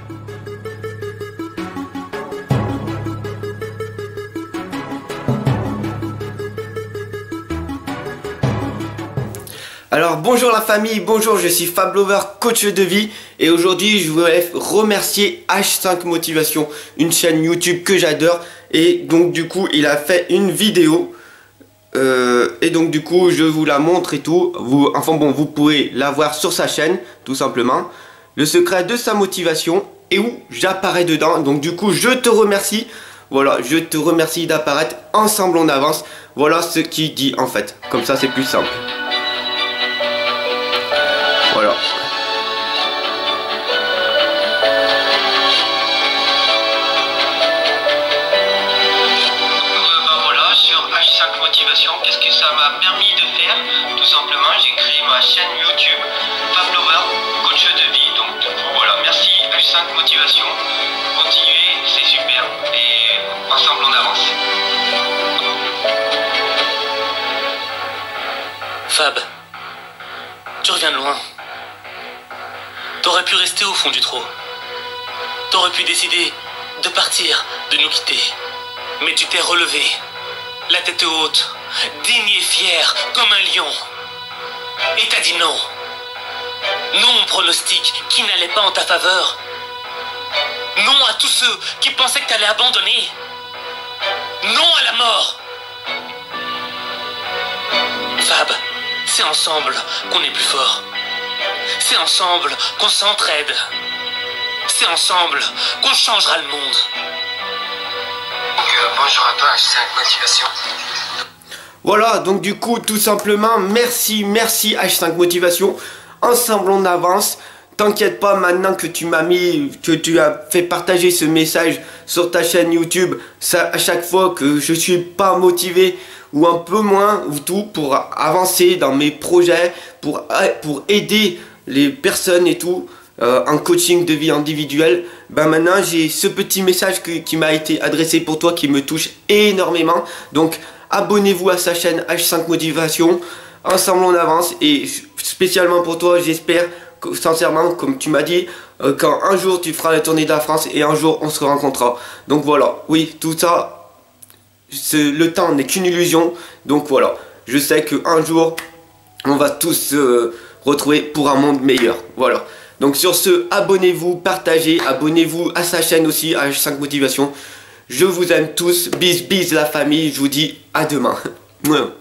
Alors bonjour la famille, bonjour, je suis Fab Lover, coach de vie, et aujourd'hui je voulais remercier H5 Motivation, une chaîne YouTube que j'adore, et donc du coup il a fait une vidéo, et donc du coup je vous la montre et tout, vous pouvez la voir sur sa chaîne, tout simplement, le secret de sa motivation, et où j'apparais dedans, donc du coup je te remercie, voilà, je te remercie d'apparaître, ensemble on avance, voilà ce qu'il dit en fait, comme ça c'est plus simple. Voilà. Voilà, sur H5 Motivation, qu'est-ce que ça m'a permis de faire? Tout simplement, j'ai créé ma chaîne YouTube, Fab Lover, coach de vie. Donc du coup, voilà, merci H5 Motivation. Continuez, c'est super. Et ensemble, on avance. Fab, tu reviens de loin. T'aurais pu rester au fond du trou. T'aurais pu décider de partir, de nous quitter. Mais tu t'es relevé, la tête haute, digne et fier, comme un lion. Et t'as dit non. Non au pronostic qui n'allait pas en ta faveur. Non à tous ceux qui pensaient que t'allais abandonner. Non à la mort. Fab, c'est ensemble qu'on est plus fort. C'est ensemble qu'on s'entraide. C'est ensemble qu'on changera le monde. Bonjour à toi, H5 Motivation. Voilà, donc du coup, tout simplement, merci H5 Motivation. Ensemble, on avance. T'inquiète pas, maintenant que tu m'as mis, que tu as fait partager ce message sur ta chaîne YouTube, ça, à chaque fois que je suis pas motivé ou un peu moins, ou tout, pour avancer dans mes projets, pour aider les personnes et tout, en coaching de vie individuelle, ben maintenant j'ai ce petit message qui m'a été adressé pour toi, qui me touche énormément. Donc abonnez-vous à sa chaîne H5 Motivation, ensemble on avance, et spécialement pour toi, j'espère sincèrement, comme tu m'as dit, quand un jour tu feras la tournée de la France et un jour on se rencontrera. Donc voilà, oui, tout ça, le temps n'est qu'une illusion. Donc voilà, je sais qu'un jour on va tous se retrouver pour un monde meilleur. Voilà. Donc sur ce, abonnez-vous, partagez, abonnez-vous à sa chaîne aussi, à H5 Motivation. Je vous aime tous, bis la famille, je vous dis à demain.